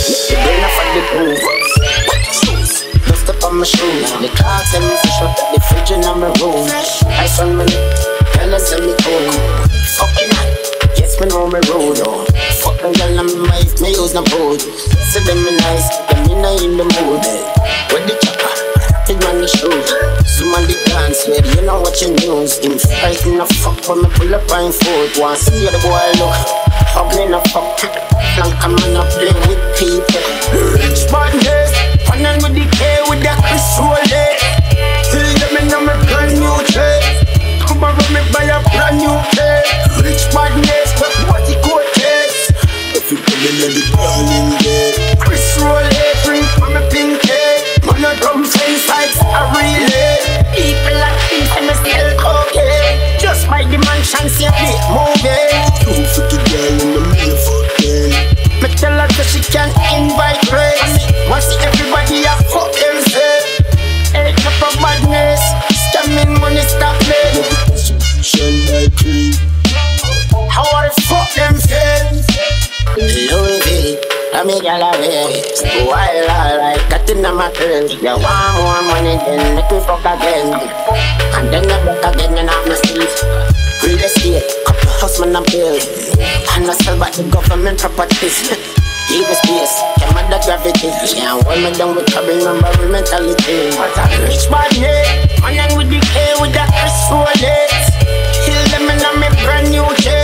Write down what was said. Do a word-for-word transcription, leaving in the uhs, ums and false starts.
The brain of the groove. Dust up on my shoes. The clocks and me fish up the fridge in my room. Ice on my lip, girl I send me cold. Fucking hot, yes me know me road oh. Fuck them girl on my wife, me use no boat. Say them me nice, them me not in the mood. With the chopper, big man the shoes. Some on the dance with you know what you news. Him fighting a fuck when me pull up on foot. Want see the boy look, ugly no fuck. Flank a man up play with people. Rich badness, panel with the K with the Chris Rolle. Till them in a me brand new tray. Tomorrow me buy a brand new tray. Rich badness, but what the court case. If you come in the burning day. Chris Rolle, drink from a pink cake. Man a drum face like a relay. People like this and me still okay. Just by the mansion see a bit moving. Two fifty girl in the middle for them. Me tell her that she can invite praise. Want see everybody a fuck them say. Hey, cup of badness. Scamming money stop me. Shine like cream. How are the fuck them feel? Louis V, I make y'all away. While I like that in my girl. You want more money then make me fuck again. And then I broke again and I'm not sleep. Real estate, couple house man a build. And I sell back the government properties. Leave a space, come at the gravity. Can't hold me down with cabin number with mentality. What a rich bad yeah. Man and with the K with that Chris Rolle. Kill them in a me brand new chair.